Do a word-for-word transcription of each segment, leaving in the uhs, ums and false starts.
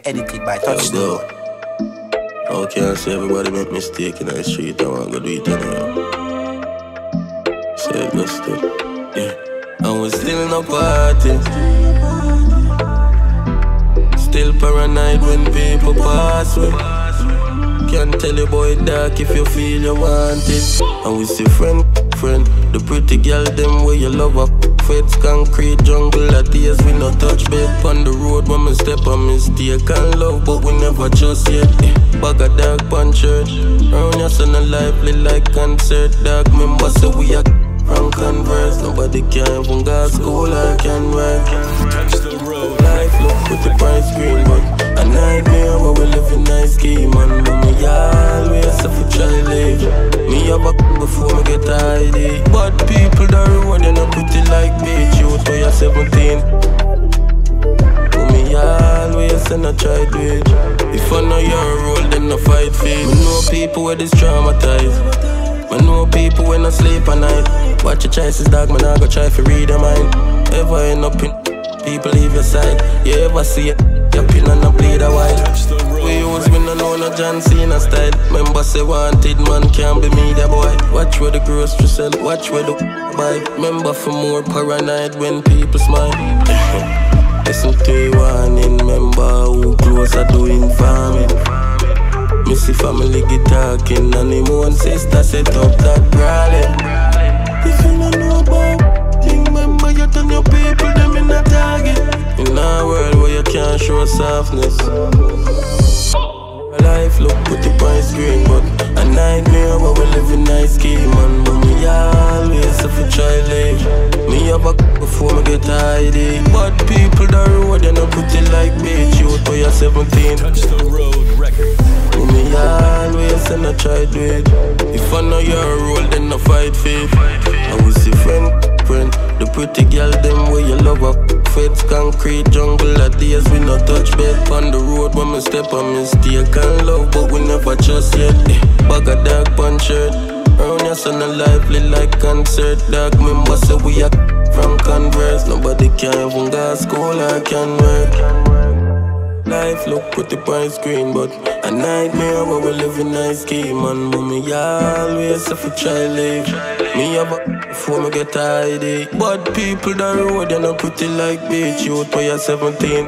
Edited by Touchstone. How can I say everybody make mistake in the street? I want to do it anyhow. Say it just it. Yeah. And we still in a party. Still paranoid when people pass with. Can't tell you boy dark if you feel you want it. And we see friend, friend, the pretty girl them where you love up. Feds, concrete, jungle, at days we no touch bed. On the road when me step on mistake and love, but we never trust yet. eh. Bag a dark pan shirt, round your son a lively like concert. Dark member say we are from Converse. Nobody can even go to school or can work. Life look with the price screen, but a nightmare where we live in nice scheme. And me always have to try live. Me have a before me get I D. But people that road, you know pretty like bitch. Youth for you're seventeen. But me always and I try do it. If I know your role, then I fight for it. Me know people where this traumatized. I know people when I sleep at night. Watch your choices, dog, man, I go try to read your mind. Ever end up in people leave your side. You ever see it? Your pin and I bleed a while. We use me no know no John Cena style. Remember say wanted man can't be me the boy. Watch where the grocery sell, watch where the buy. Remember for more paranoid when people smile. Listen to you warning, remember who close are doing farming. Missy family get talking and him one sister set up that brawling. If you don't know about thing, remember you turn your people them in a target. In a world where you can't show softness. Life look put it on screen, but a nightmare where we live in nice scheme. And but me always have to try live. Me have a before me get I D. But people that road, you know put it like bitch. Youth for you're seventeen. Touch the road record. Me always and I try do it. If I know your role, then I fight for it. And we see friend, friend, the pretty girl them where you love up. Feds, concrete, jungle, at days we no touch bed. On the road when me step on mistake and love, but we never trust yet. eh. Bag a dark pan shirt, round your son a lively like concert. Dark member say we are from Converse. Nobody can even go to school or can work. Life look put it on screen, but a nightmare where we live in nice scheme. And me always have to try live. Me have a before me get I D. But people that road, you know pretty like bitch. Youth for you're seventeen.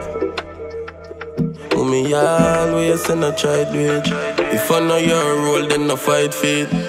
Me always and I try do it. If I know your role, then I fight for it.